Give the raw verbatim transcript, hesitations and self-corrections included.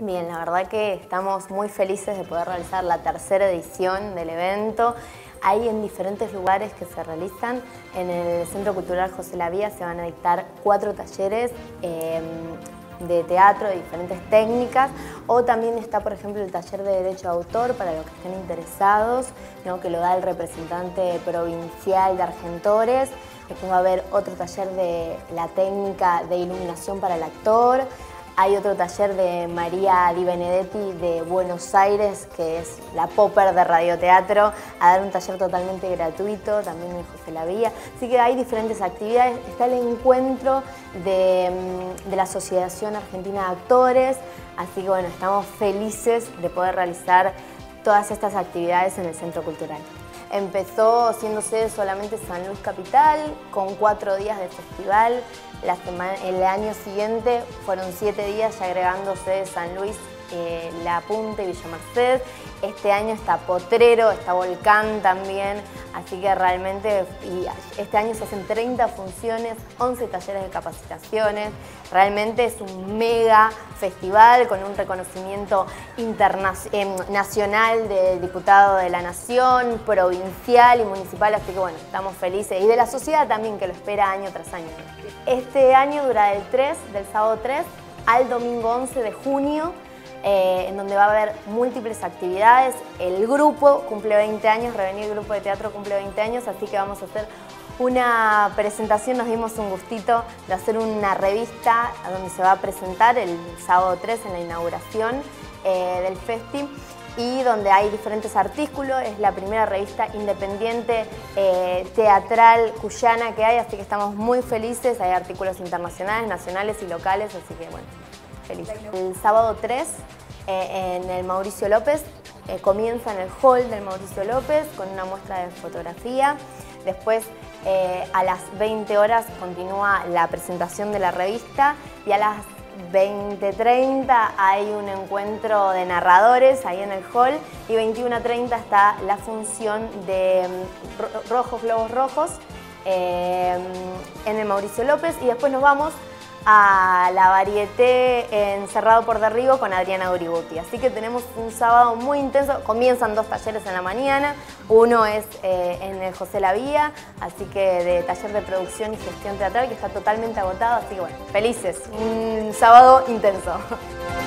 Bien, la verdad que estamos muy felices de poder realizar la tercera edición del evento. Hay en diferentes lugares que se realizan. En el Centro Cultural José La Vía se van a dictar cuatro talleres eh, de teatro de diferentes técnicas, o también está, por ejemplo, el taller de Derecho de Autor para los que estén interesados, ¿no?, que lo da el representante provincial de Argentores. Después va a haber otro taller de la técnica de iluminación para el actor. Hay otro taller de María Di Benedetti de Buenos Aires, que es la popper de radioteatro, a dar un taller totalmente gratuito, también en José La Vía. Así que hay diferentes actividades. Está el encuentro de, de la Asociación Argentina de Actores, así que bueno, estamos felices de poder realizar todas estas actividades en el Centro Cultural. Empezó siendo sede solamente San Luis Capital, con cuatro días de festival. La semana, el año siguiente fueron siete días, ya agregándose San Luis, eh, La Punta y Villa Merced. Este año está Potrero, está Volcán también, así que realmente y este año se hacen treinta funciones, once talleres de capacitaciones. Realmente es un mega festival con un reconocimiento eh, nacional de diputado de la Nación, provincial y municipal, así que bueno, estamos felices. Y de la sociedad también, que lo espera año tras año. Este año dura del tres, del sábado tres al domingo once de junio, Eh, en donde va a haber múltiples actividades. El grupo cumple veinte años, Revenir Grupo de Teatro cumple veinte años, así que vamos a hacer una presentación. Nos dimos un gustito de hacer una revista donde se va a presentar el sábado tres en la inauguración eh, del festi, y donde hay diferentes artículos. Es la primera revista independiente eh, teatral cuyana que hay, así que estamos muy felices. Hay artículos internacionales, nacionales y locales, así que bueno, feliz. El sábado tres, eh, en el Mauricio López, eh, comienza en el hall del Mauricio López con una muestra de fotografía. Después, eh, a las veinte horas, continúa la presentación de la revista, y a las veinte treinta hay un encuentro de narradores ahí en el hall, y veintiuno treinta está la función de um, Rojos Globos Rojos eh, en el Mauricio López, y después nos vamos a la Varieté en Cerrado por Derribo con Adriana Uributi. Así que tenemos un sábado muy intenso. Comienzan dos talleres en la mañana. Uno es eh, en el José La Vía, así que de taller de producción y gestión teatral, que está totalmente agotado. Así que bueno, felices. Un sábado intenso.